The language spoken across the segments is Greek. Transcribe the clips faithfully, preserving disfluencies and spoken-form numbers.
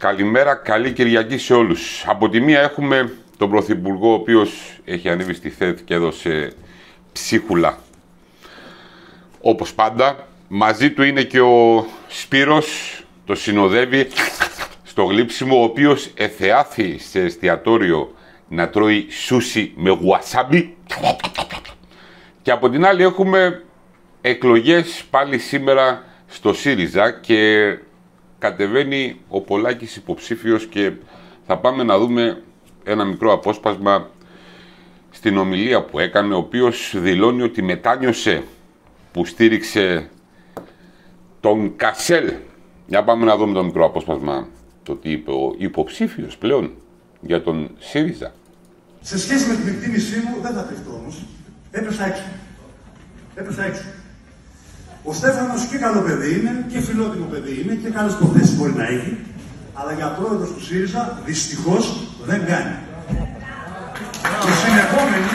Καλημέρα, καλή Κυριακή σε όλους. Από τη μία έχουμε τον Πρωθυπουργό, ο οποίος έχει ανέβει στη ΘΕΔ και έδωσε ψίχουλα. Όπως πάντα, μαζί του είναι και ο Σπύρος, το συνοδεύει στο γλύψιμο, ο οποίος εθεάθη σε εστιατόριο να τρώει σούσι με γουασάμπι. Και από την άλλη έχουμε εκλογές πάλι σήμερα στο ΣΥΡΙΖΑ και κατεβαίνει ο Πολάκης υποψήφιος και θα πάμε να δούμε ένα μικρό απόσπασμα στην ομιλία που έκανε, ο οποίος δηλώνει ότι μετάνιωσε που στήριξε τον Κασέλ. Για πάμε να δούμε το μικρό απόσπασμα, το τι είπε ο υποψήφιος πλέον για τον ΣΥΡΙΖΑ. Σε σχέση με την εκτίμησή μου, δεν θα κρυφτώ όμως, έπεσα έξω. Έπεσα έξω. Ο Στέφανος και καλό παιδί είναι και φιλότιμο παιδί είναι και καλές προθέσεις μπορεί να έχει, αλλά για πρόεδρος του ΣΥΡΙΖΑ δυστυχώς δεν κάνει. Και συνεχόμενοι...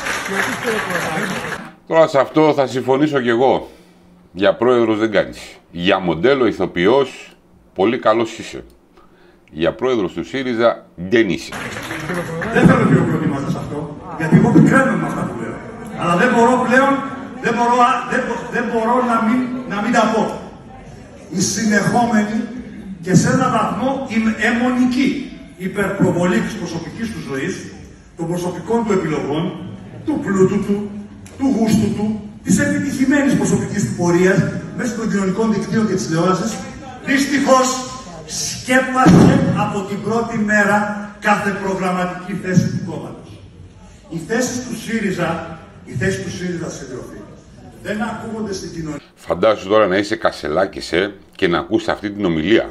Τώρα σε αυτό θα συμφωνήσω κι εγώ. Για πρόεδρος δεν κάνεις. Για μοντέλο ηθοποιός πολύ καλός είσαι. Για πρόεδρος του ΣΥΡΙΖΑ δεν είσαι. Δεν θέλω χειροκροτήματα σε αυτό, γιατί εγώ πικραίνω με αυτά που λέω. Αλλά δεν μπορώ πλέον, δεν μπορώ, δεν, δεν μπορώ να, μην, να μην τα πω. Η συνεχόμενη και σε έναν βαθμό η αιμονική υπερπροβολή της προσωπικής του ζωής, των προσωπικών του επιλογών, του πλούτου του, του γούστου του, της επιτυχημένης προσωπικής του πορείας μέσα των κοινωνικών δικτύων και της τηλεόρασης, δυστυχώς σκέπασε από την πρώτη μέρα κάθε προγραμματική θέση του κόμματος. Οι θέσεις του ΣΥΡΙΖΑ, οι θέσεις του ΣΥΡΙΖΑ συντροφή, δεν ακούγονται στην κοινωνία. Φαντάσου τώρα να είσαι Κασελάκης ε, και να ακούς αυτή την ομιλία.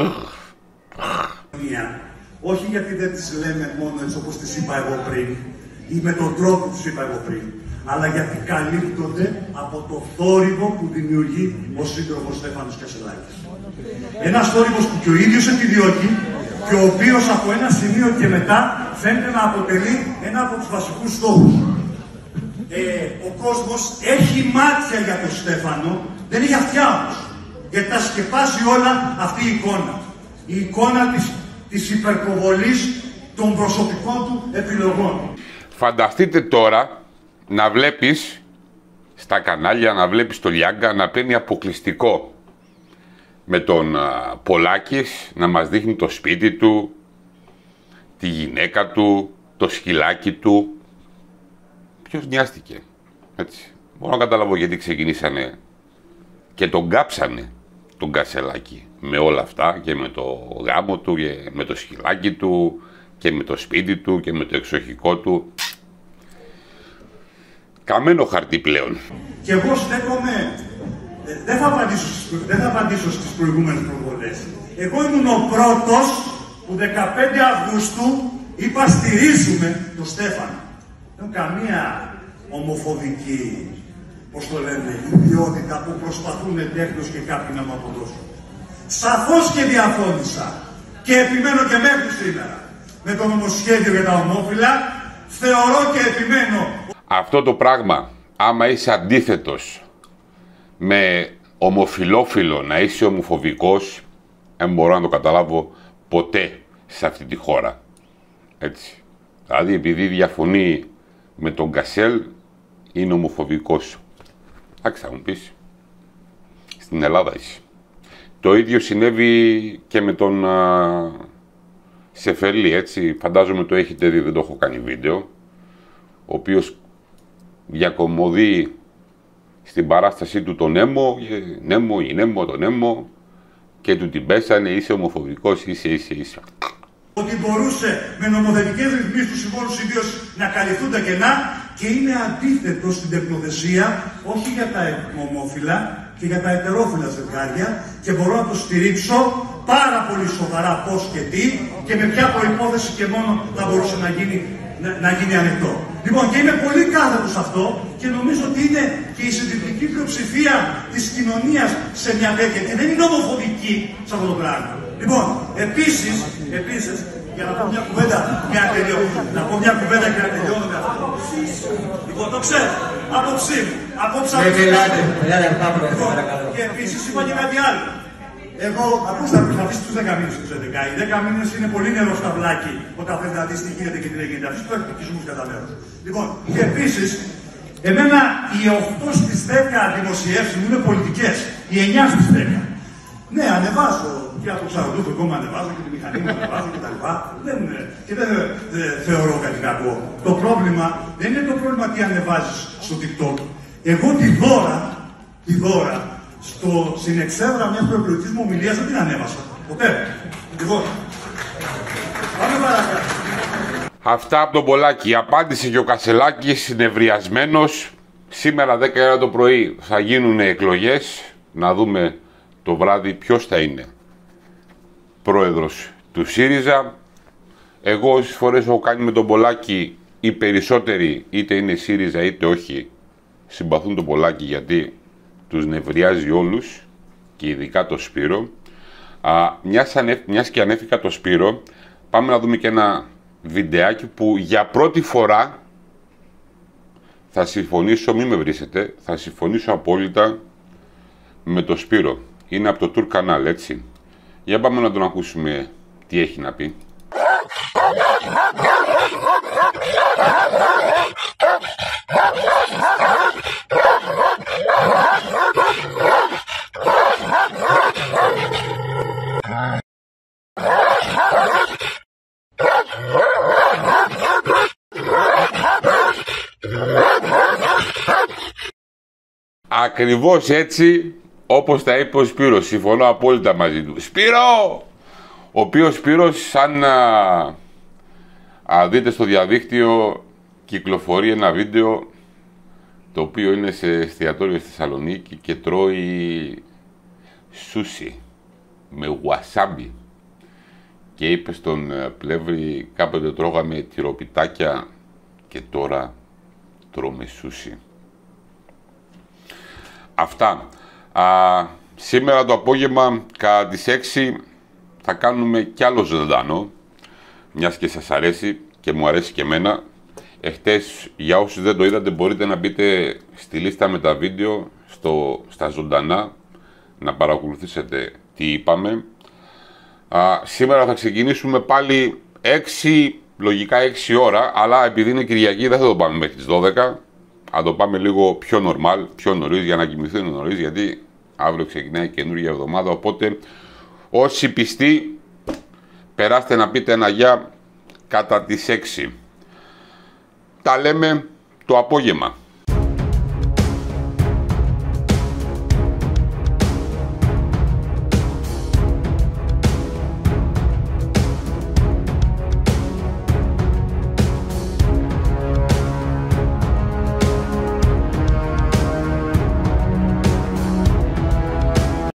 Όχι γιατί δεν τις λέμε μόνο έτσι όπως τις είπα εγώ πριν ή με τον τρόπο που τις είπα εγώ πριν, αλλά γιατί καλύπτονται από το θόρυβο που δημιουργεί ο σύντροφος Στέφανος Κασελάκης. Ένας θόρυβος που και ο ίδιος επιδιώκει και ο οποίος από ένα σημείο και μετά φαίνεται να αποτελεί ένα από τους βασικούς στόχους. Ε, ο κόσμος έχει μάτια για τον Στέφανο, δεν έχει αυτιά όμως, γιατί τα σκεπάζει όλα αυτή η εικόνα. Η εικόνα της, της υπερπροβολής των προσωπικών του επιλογών. Φανταστείτε τώρα να βλέπεις στα κανάλια, να βλέπεις το Λιάγκα να παίρνει αποκλειστικό με τον α, Πολάκης, να μας δείχνει το σπίτι του, τη γυναίκα του, το σκυλάκι του. Ποιος νοιάστηκε, έτσι. Μπορώ να καταλάβω γιατί ξεκινήσανε και τον κάψανε τον Κασελάκη με όλα αυτά και με το γάμο του και με το σκυλάκι του και με το σπίτι του και με το εξοχικό του. Καμένο χαρτί πλέον. Και εγώ στέκομαι, δεν θα απαντήσω, δεν θα απαντήσω στις προηγούμενες προβολές. Εγώ ήμουν ο πρώτος που δεκαπέντε Αυγούστου είπα στηρίζουμε τον Στέφανο. Δεν έχω καμία ομοφοβική, πώς το λένε, ιδιότητα που προσπαθούν τέχνος και κάποιοι να μου αποδώσουν. Σαφώς και διαφώνησα και επιμένω και μέχρι σήμερα με το νομοσχέδιο για τα ομόφυλα. Θεωρώ και επιμένω. Αυτό το πράγμα, άμα είσαι αντίθετος με ομοφυλόφιλο, να είσαι ομοφοβικός, δεν μπορώ να το καταλάβω ποτέ σε αυτή τη χώρα. Έτσι. Δηλαδή επειδή διαφωνεί με τον Κασέλ, είναι ομοφοβικός. Εντάξει, θα μου πεις. Στην Ελλάδα είσαι. Το ίδιο συνέβη και με τον α, Σεφερλή, έτσι. Φαντάζομαι το έχετε δει, δεν το έχω κάνει βίντεο. Ο οποίος διακομωδεί στην παράστασή του τον Νέμο, Νέμο ή Νέμο, τον Νέμο, και του την πέσανε, είσαι ομοφοβικός, είσαι, είσαι, είσαι. Ότι μπορούσε με νομοθετικές ρυθμίσεις του Συμβόλου Συμβίωσης να καλυφθούν τα κενά και είναι αντίθετο στην τεκνοθεσία, όχι για τα ομόφυλα και για τα ετερόφυλα ζευγάρια, και μπορώ να το στηρίξω πάρα πολύ σοβαρά πώς και τι και με ποια προϋπόθεση και μόνο θα μπορούσε να γίνει, να, να γίνει ανοιχτό. Λοιπόν, και είμαι πολύ κάθετος σε αυτό και νομίζω ότι είναι και η συντριπτική πλειοψηφία της κοινωνίας σε μια τέτοια και δεν είναι ομοφοβική σε αυτό το πράγμα. Λοιπόν, επίσης, επίσης, για να πω μια κουβέντα και να τελειώνω. Να πω μια κουβέντα και να τελειώνω με αυτό. Λοιπόν, το ξέρω. Απόψη μου. Απόψη μου. Λοιπόν, και επίσης είπα και κάτι άλλο. Εγώ ακούστε, θα αφήσει τους δέκα μήνες τους έντεκα. Οι δέκα μήνες είναι πολύ νερό στα βλάκι όταν θέλει να δεις τι γίνεται και τι δεν γίνεται. Αφήστε το εκπληκτισμούς κατά μέρος. Λοιπόν, και επίσης, εμένα οι οκτώ στις δέκα δημοσιεύσεις μου είναι πολιτικές. Οι εννιά στις δέκα. Ναι, ανεβάζω και από το Ξαροντούφο ακόμα ανεβάζω και τη μηχανή μου ανεβάζω και τα λοιπά. Δεν, και δεν δε, θεωρώ κάτι κακό. Το πρόβλημα δεν είναι το πρόβλημα τι ανεβάζεις στο TikTok. Εγώ τη δώρα, τη δώρα, στο, στην εξέδρα μιας προεκλογικής μου ομιλίας δεν την ανέβασα. Ποτέ. Τη δώρα. Πάμε παρακάτω. Αυτά από τον Πολάκη. Απάντησε και ο Κασελάκης νευριασμένος. Σήμερα δέκα η ώρα το πρωί θα γίνουν εκλογές. Να δούμε το βράδυ ποιος θα είναι πρόεδρος του ΣΥΡΙΖΑ. Εγώ όσες φορές έχω κάνει με τον Πολάκη, οι περισσότεροι είτε είναι ΣΥΡΙΖΑ είτε όχι συμπαθούν τον Πολάκη γιατί τους νευριάζει όλους και ειδικά το Σπύρο. Α, μιας, ανέ, μιας και ανέφηκα το Σπύρο, πάμε να δούμε και ένα βιντεάκι που για πρώτη φορά θα συμφωνήσω, μην με βρίσετε, θα συμφωνήσω απόλυτα με το Σπύρο. Είναι από το Tour Canal, έτσι. Για πάμε να τον ακούσουμε τι έχει να πει. Ακριβώς έτσι όπως τα είπε ο Σπύρος. Συμφωνώ απόλυτα μαζί του. Σπύρο! Ο οποίος Σπύρος, σαν α, α, δείτε στο διαδίκτυο, κυκλοφορεί ένα βίντεο το οποίο είναι σε εστιατόριο στη Θεσσαλονίκη και τρώει σούσι με wasabi. Και είπε στον Πλεύρη, κάποτε τρώγαμε τυροπιτάκια και τώρα τρώμε σούσι. Αυτά. Α, σήμερα το απόγευμα κατά τις έξι θα κάνουμε κι άλλο ζωντανό, μιας και σας αρέσει και μου αρέσει και εμένα. Εχτες, για όσους δεν το είδατε, μπορείτε να μπείτε στη λίστα με τα βίντεο στο, στα ζωντανά, να παρακολουθήσετε τι είπαμε. Α, σήμερα θα ξεκινήσουμε πάλι έξι, λογικά έξι ώρα, αλλά επειδή είναι Κυριακή δεν θα το πάμε μέχρι τις δώδεκα. Θα το πάμε λίγο πιο normal, πιο νωρίς, για να κοιμηθούν νωρίς, γιατί αύριο ξεκινάει καινούργια εβδομάδα. Οπότε όσοι πιστοί, περάστε να πείτε ένα γεια κατά τις έξι. Τα λέμε το απόγευμα.